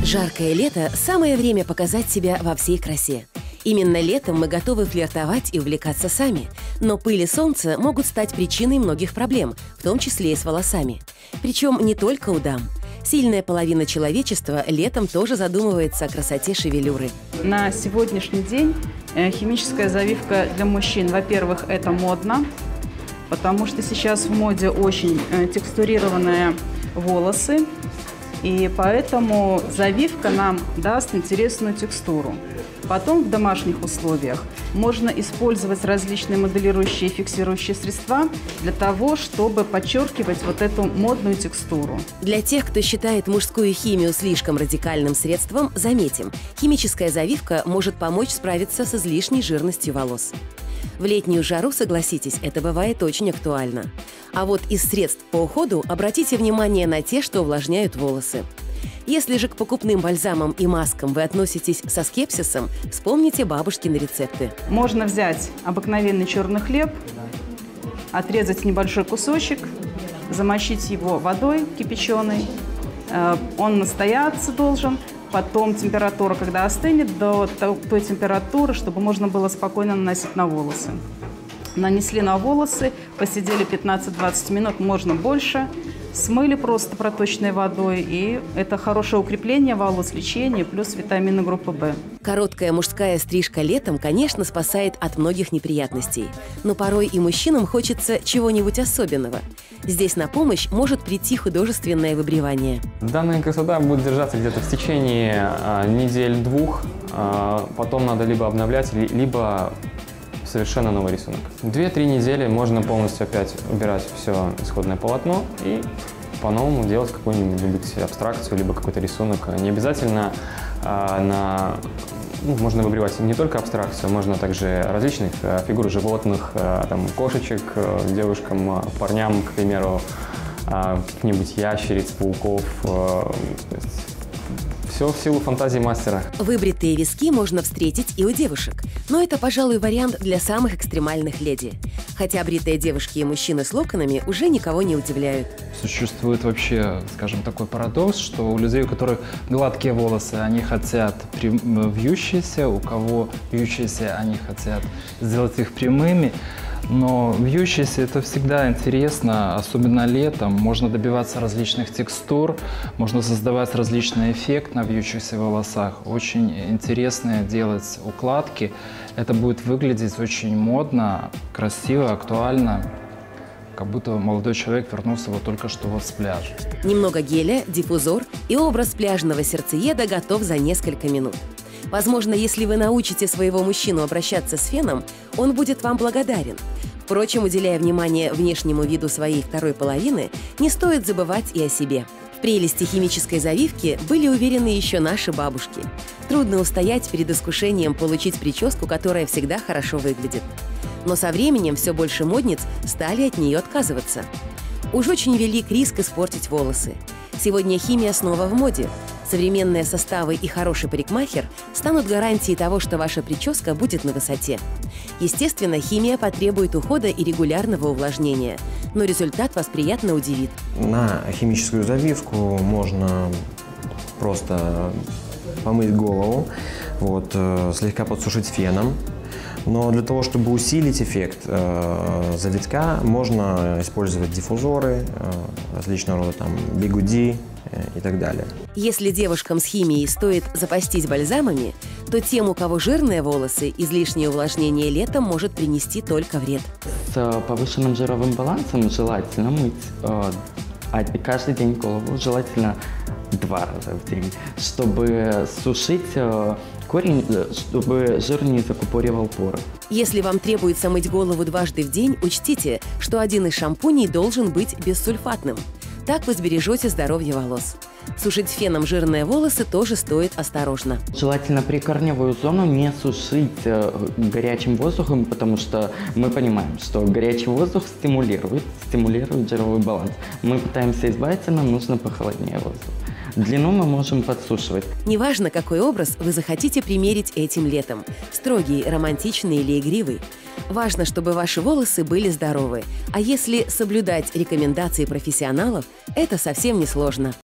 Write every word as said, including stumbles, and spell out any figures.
Жаркое лето – самое время показать себя во всей красе. Именно летом мы готовы флиртовать и увлекаться сами. Но пыль и солнце могут стать причиной многих проблем, в том числе и с волосами. Причем не только у дам. Сильная половина человечества летом тоже задумывается о красоте шевелюры. На сегодняшний день химическая завивка для мужчин, во-первых, это модно, потому что сейчас в моде очень текстурированные волосы, и поэтому завивка нам даст интересную текстуру. Потом в домашних условиях можно использовать различные моделирующие и фиксирующие средства для того, чтобы подчеркивать вот эту модную текстуру. Для тех, кто считает мужскую химию слишком радикальным средством, заметим, химическая завивка может помочь справиться с излишней жирностью волос. В летнюю жару, согласитесь, это бывает очень актуально. А вот из средств по уходу обратите внимание на те, что увлажняют волосы. Если же к покупным бальзамам и маскам вы относитесь со скепсисом, вспомните бабушкины рецепты. Можно взять обыкновенный черный хлеб, отрезать небольшой кусочек, замочить его водой кипяченой. Он настояться должен. Потом температура, когда остынет, до той температуры, чтобы можно было спокойно наносить на волосы. Нанесли на волосы, посидели пятнадцать-двадцать минут, можно больше. Смыли просто проточной водой, и это хорошее укрепление волос, лечение, плюс витамины группы В. Короткая мужская стрижка летом, конечно, спасает от многих неприятностей. Но порой и мужчинам хочется чего-нибудь особенного. Здесь на помощь может прийти художественное выбривание. Данная красота будет держаться где-то в течение а, недель-двух. А, потом надо либо обновлять, либо совершенно новый рисунок. Две-три недели можно полностью опять убирать все исходное полотно и по-новому делать какую-нибудь абстракцию, либо какой-то рисунок. Не обязательно а, на... Ну, можно выбривать не только абстракцию, можно также различных а, фигур животных, а, там, кошечек, а, девушкам, а, парням, к примеру, а, каких-нибудь ящериц, пауков. А, Все в силу фантазии мастера. Выбритые виски можно встретить и у девушек. Но это, пожалуй, вариант для самых экстремальных леди. Хотя бритые девушки и мужчины с локонами уже никого не удивляют. Существует вообще, скажем, такой парадокс, что у людей, у которых гладкие волосы, они хотят вьющиеся, у кого вьющиеся, они хотят сделать их прямыми. Но вьющиеся – это всегда интересно, особенно летом. Можно добиваться различных текстур, можно создавать различный эффект на вьющихся волосах. Очень интересно делать укладки. Это будет выглядеть очень модно, красиво, актуально. Как будто молодой человек вернулся вот только что вот с пляжа. Немного геля, диффузор, и образ пляжного сердцееда готов за несколько минут. Возможно, если вы научите своего мужчину обращаться с феном, он будет вам благодарен. Впрочем, уделяя внимание внешнему виду своей второй половины, не стоит забывать и о себе. В прелести химической завивки были уверены еще наши бабушки. Трудно устоять перед искушением получить прическу, которая всегда хорошо выглядит. Но со временем все больше модниц стали от нее отказываться. Уж очень велик риск испортить волосы. Сегодня химия снова в моде. Современные составы и хороший парикмахер станут гарантией того, что ваша прическа будет на высоте. Естественно, химия потребует ухода и регулярного увлажнения, но результат вас приятно удивит. На химическую завивку можно просто помыть голову, вот, слегка подсушить феном. Но для того, чтобы усилить эффект э, завитка, можно использовать диффузоры, э, различного рода там бигуди э, и так далее. Если девушкам с химией стоит запастись бальзамами, то тем, у кого жирные волосы, излишнее увлажнение летом может принести только вред. С повышенным жировым балансом желательно мыть э, каждый день голову, желательно два раза в день, чтобы сушить э, корень, чтобы жир не закупоривал поры. Если вам требуется мыть голову дважды в день, учтите, что один из шампуней должен быть бессульфатным. Так вы сбережете здоровье волос. Сушить феном жирные волосы тоже стоит осторожно. Желательно прикорневую зону не сушить э, горячим воздухом, потому что мы понимаем, что горячий воздух стимулирует, стимулирует жировой баланс. Мы пытаемся избавиться, нам нужно похолоднее воздух. Длину мы можем подсушивать. Неважно, какой образ вы захотите примерить этим летом – строгий, романтичный или игривый. Важно, чтобы ваши волосы были здоровы. А если соблюдать рекомендации профессионалов, это совсем не сложно.